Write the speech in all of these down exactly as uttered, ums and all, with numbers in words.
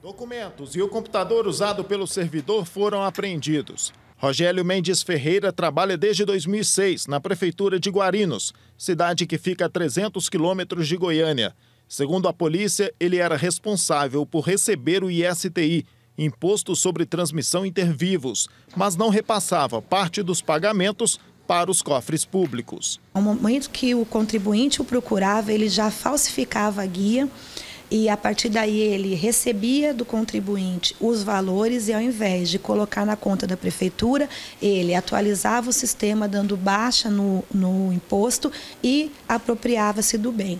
Documentos e o computador usado pelo servidor foram apreendidos. Rogélio Mendes Ferreira trabalha desde dois mil e seis na prefeitura de Guarinos, cidade que fica a trezentos quilômetros de Goiânia. Segundo a polícia, ele era responsável por receber o I S T I, Imposto sobre Transmissão Intervivos, mas não repassava parte dos pagamentos para os cofres públicos. No momento que o contribuinte o procurava, ele já falsificava a guia e a partir daí ele recebia do contribuinte os valores e ao invés de colocar na conta da prefeitura, ele atualizava o sistema dando baixa no, no imposto e apropriava-se do bem,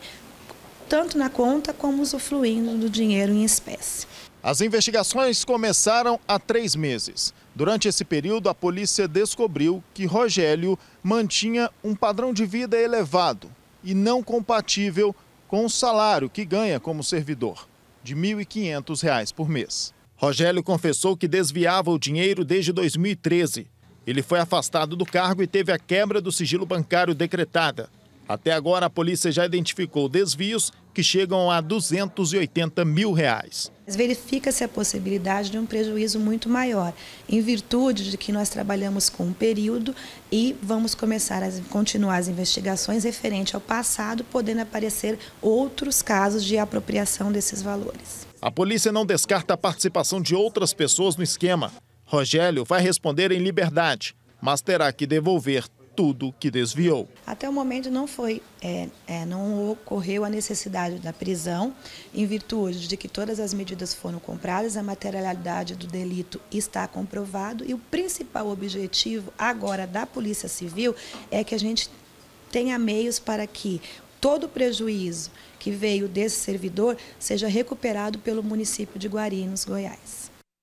tanto na conta como usufruindo do dinheiro em espécie. As investigações começaram há três meses. Durante esse período, a polícia descobriu que Rogélio mantinha um padrão de vida elevado e não compatível com o salário que ganha como servidor, de mil e quinhentos reais por mês. Rogélio confessou que desviava o dinheiro desde dois mil e treze. Ele foi afastado do cargo e teve a quebra do sigilo bancário decretada. Até agora, a polícia já identificou desvios que chegam a duzentos e oitenta mil reais. Verifica-se a possibilidade de um prejuízo muito maior, em virtude de que nós trabalhamos com um período e vamos começar a continuar as investigações referente ao passado, podendo aparecer outros casos de apropriação desses valores. A polícia não descarta a participação de outras pessoas no esquema. Rogélio vai responder em liberdade, mas terá que devolver tudo que desviou. Até o momento não foi, é, é, não ocorreu a necessidade da prisão, em virtude de que todas as medidas foram compradas, a materialidade do delito está comprovado e o principal objetivo agora da Polícia Civil é que a gente tenha meios para que todo o prejuízo que veio desse servidor seja recuperado pelo município de Guarinos, Goiás.